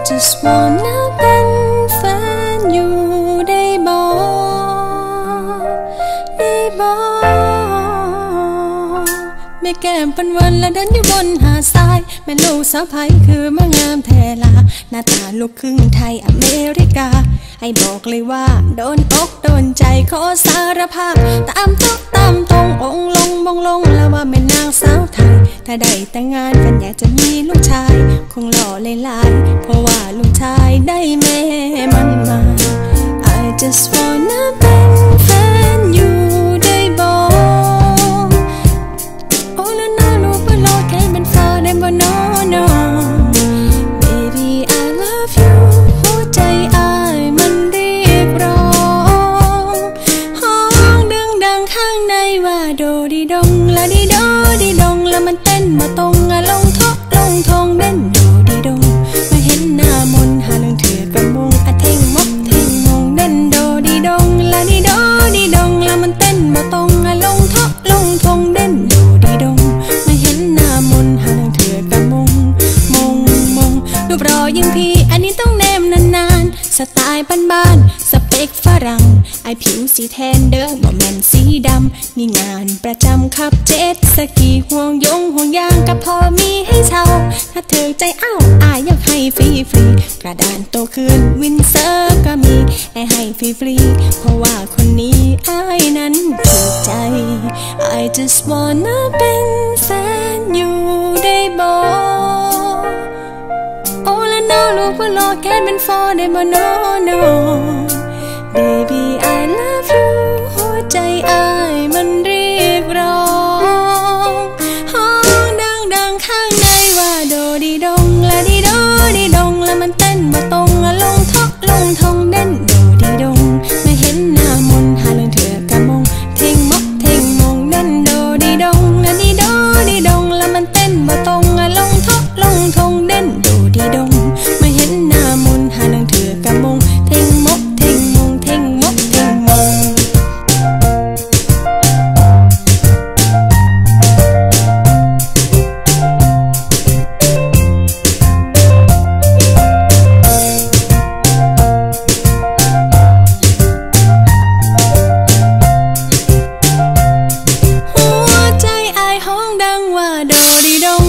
just wanna เป็นแฟนอยู่ได้บ่แม่แก้มปันวันและเดินอยู่บนหาดทรายแม่ลูกสาวไผ่คือมางามแทลาหน้าตาลูกครึ่งไทยอเมริกาให้บอกเลยว่าโดนอกโดนใจขอสารภาพตามตกตามตรงองลงมองลงแล้วว่าแม่นางสาวไทยถ้าได้แต่งงานกันอยากจะมีลูกชายคงหล่อหลายๆเพราะว่าลูกชายได้แม่มันมา I just wanna เป็นแฟนอยู่ได้บ่โอ้แล้วน้าลูกเพื่อรอแค่เป็นฟ้าได้บ่น้อ Baby I love you หัวใจอ้ายมันเรียกร้องห้องดังข้างในว่าโดดีดงละดีโดดีดงแล้วมันเต้นมาตรงลงทอกลงทงเด่นโดดีดงมาเห็นหน้ามนหาเรื่องเถื่อกระมงอะเท่งมกเท่งมงเด่นโดดีดงละดีโดดีดงแล้วมันเต้นมาตรงลงทอกลงทงเด่นโดดีดงมาเห็นหน้ามนหาเรื่องเถื่อกระมงรูปรอยิ่งพี่อันนี้ต้องแนมนานๆสไตล์บ้านๆสเปคฝรั่งไอผิวสีแทนเด้อบ่แม่นสีดำมีงานประจำขับเจ็ตสกีห่วงยางกับพอมีให้เช่าถ้าเธอใจอ้าวอายอยากให้ฟรีกระดานโตขึ้นวินเซอร์ก็มีให้ฟรีเพราะว่าคนนี้อายนั้นถูกใจ I just wanna เป็นแฟนอยู่ได้บ่โอ้และน้าลูกเพื่อรอแค่เป็นฟอได้บ่น้อ Baby I love you หัวใจอ้ายมันเรียกร้องห้องดังข้างในว่าโดดีดงละดีโดดีดงแล้วมันเต้นมาตรงลงทอกลงทงเด่นโดดีดงไม่เห็นหน้ามนหาเรื่องเถื่อกระมงเท่งมกเท่งมงเด่นโดดีดงละดีโดดีดงแล้วมันเต้นมาตรงลงทอกลงทงเด่นโดดีดงไม่เห็นหน้ามนหาเรื่องเถื่อกระมงเท่งมกเท่งมงเท่งมกเท่งมงหัวใจอ้ายห้องดังว่าโดดีดง